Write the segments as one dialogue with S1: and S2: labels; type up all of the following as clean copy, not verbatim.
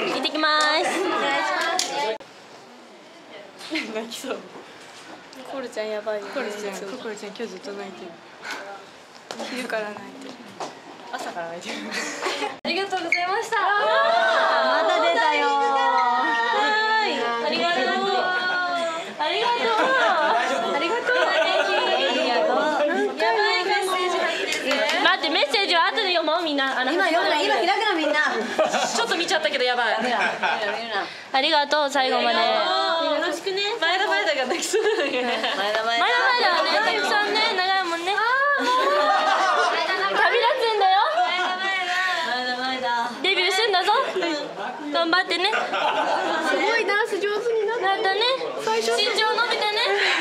S1: 行ってきます。
S2: 泣きそう。コールちゃんやばいよね。コールちゃん今日ずっと泣いてる。昼から泣いてる。朝から泣いてる。
S1: ありがとうございました。
S3: また出たよ。
S1: ありがとう。ありがとう。ありがとう。やばいメッセージ入ってる。待ってメッセージは後で読もうみんな。
S3: 今読むな、今開くなみんな。
S1: ちょっと見ちゃったけどやばい。
S3: 見るな。
S1: ありがとう最後まで。よ
S2: ろしくね。
S1: 前田が泣きそうだね。前田はねたくさんね長いもんね。旅立つんだよ。デビューすんだぞ。頑張ってね。
S2: すごいダンス上手にな
S1: ったね。身長伸びてね。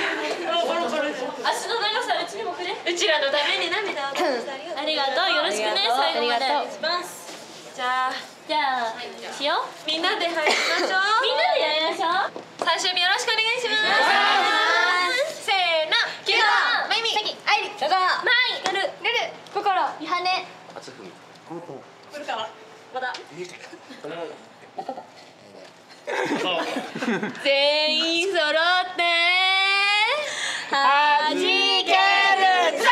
S1: 足の長さうちにもくれ。うちらのために涙を流してありがとう。よろしくね最後まで。じゃあしよう。みんなで入りましょう。みんなでやりましょう。最終日よろしくお願いします。せーの。キュート、まゆみ、さき、あいり、さだ、まい、ルル、こころ、ゆはね。古川、まだ。全員揃ってはじけるぜ。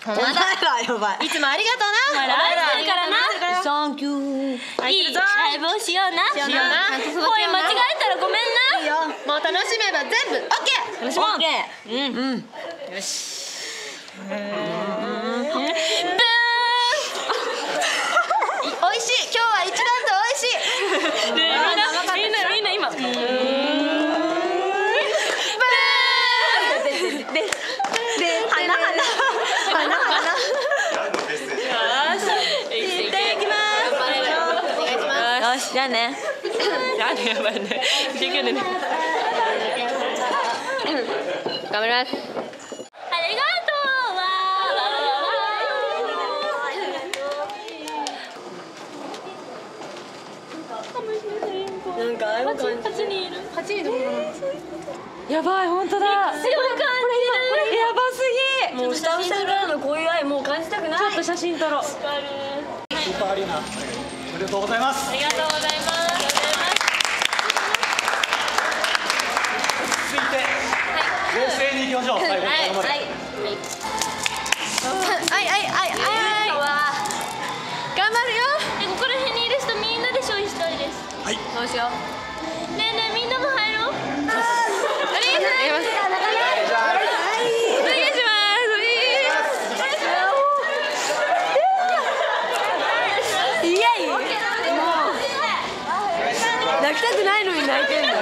S2: まだ
S3: やばい。
S2: いつもありがとうな。
S1: 愛してるからな。
S3: サンキュー。
S1: いいライブをしような。
S2: しような。
S1: 声間違えたらごめんな。
S2: いいよ。もう楽しめば全部オッケー。
S3: 楽しもう。
S2: よし。
S1: ブーン。
S2: 美味しい。今日は一段と美味しい。
S1: みんな今。
S3: よし、じゃあね。
S1: やばいね。できるね。
S2: 頑張ります。
S1: ありがとうわ
S3: なんかああいう感じ。
S1: 8人いる。
S2: 8人でも
S3: やばい、本当だ。
S1: 強い感じる。
S3: やばすぎ。もうスタッフさんからのこういう愛もう感じたくない。ちょっと写真撮ろう。
S4: スーパーアリーナおめでとうございます。
S1: ありがとうございます。
S4: 続いて、冷静にいきましょう。最後の最後まで。
S2: 頑張るよ。
S1: ここら辺にいる人みんなで消費したいです。
S4: はい。
S2: どうしよう。
S1: ねえねえみんなも入ろう。
S2: お願いします。
S3: イエイ。泣きたくないのに泣いてんだ。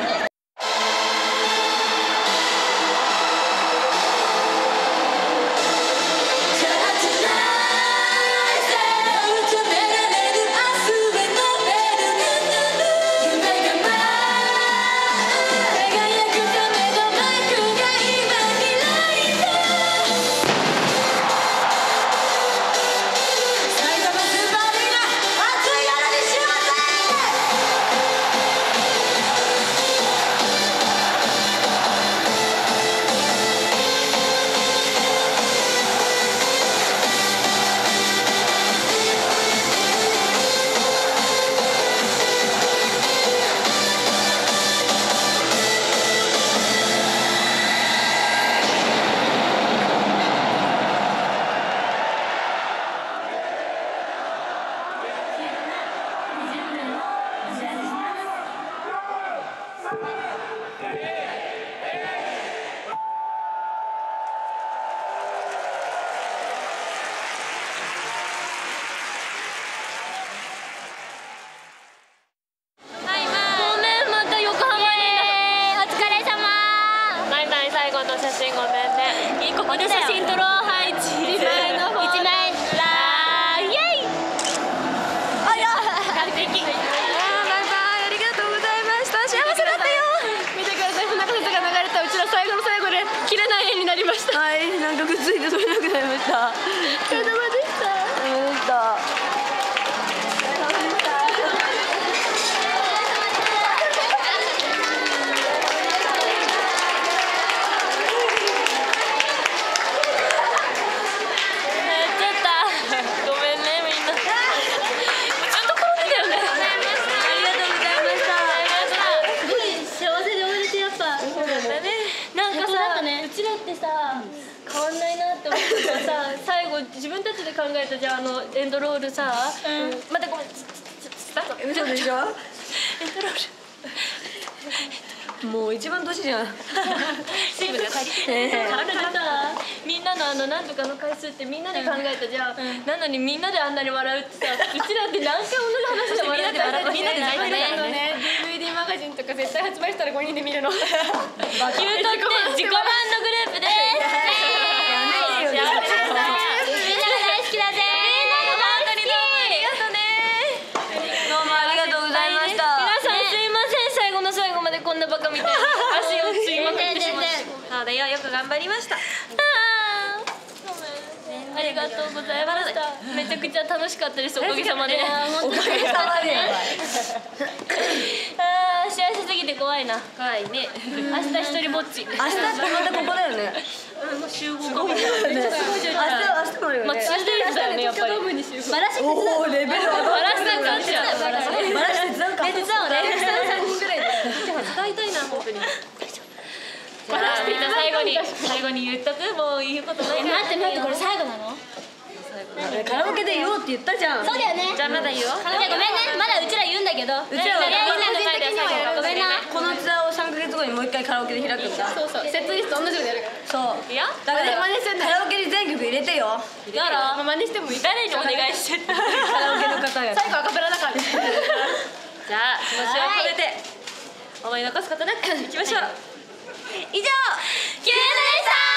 S3: はい、なんかくっついて取れなくなりました。お疲れ様でした。お疲れ様でした。
S1: ごめんねみんな。ずっと転んでたよね。ありがとうございました。すごい幸せで終われてやっぱ。そうだね。なんかさ、うちらってさ変わんないなって思ってさ、最後自分たちで考えたじゃあエンドロールさ、またごめん。
S3: 嘘でしょ？
S1: エンドロール。
S3: もう一番年じゃん。
S1: 水分が足りてない。体でさ、みんなのなんとかの回数ってみんなで考えたじゃん。なのにみんなであんなに笑うってさ、うちらって何回同じ話して笑ってみんなで泣いてないのね。DVD マガジンとか絶対発売したら5人で見るの。キュートって自己満のグループです。みんなが大好きだぜ。みんなも本当にどうもありがとうね。
S3: どうもありがとうございました。
S1: 皆さんすいません、最後の最後までこんなバカみたいに足をつりまくってしまって。そうだよ、よく頑張りました。ありがとうございました。めちゃくちゃ楽しかったです、おかげさまで。
S3: おかげさまでやばい。
S1: 幸せすぎて怖いな。怖いね。明日一人ぼっち。
S3: 明日またここだよね。
S1: もう集合かも。明日
S3: 明日もあるよね。
S1: まあ、ツーデイズだよね、やっぱり。
S3: バラしておお、レベル上が
S1: バラしてたんじゃん。
S3: バラして手伝うか。
S1: 手伝おうね。3人ぐらいで。使いたいな、本当に。じじゃあみんな最後に言っとく、もう言うことないから。
S5: 待ってこれ最後なの？
S3: カラオケで言おうって言ったじゃん。
S5: そうだよね。
S1: じゃあまだ言おう。
S5: じゃあごめんね、まだうちら言うんだけど。
S3: うちらは
S5: ごめんな。
S3: このツアーを3ヶ月後にもう一回カラオケで開くんだ。
S2: そうセットリスト同じのでやるから。
S3: そう
S1: いや
S3: だからカラオケに全曲入れてよ。
S1: やろう。
S2: 真似してもいい。
S1: 誰にお願いしてる？
S3: カラオケの方が
S2: 最後アカペラだから。
S1: じゃあ気持ちを込めて思い残すことなくいきましょう。以上、キューでした。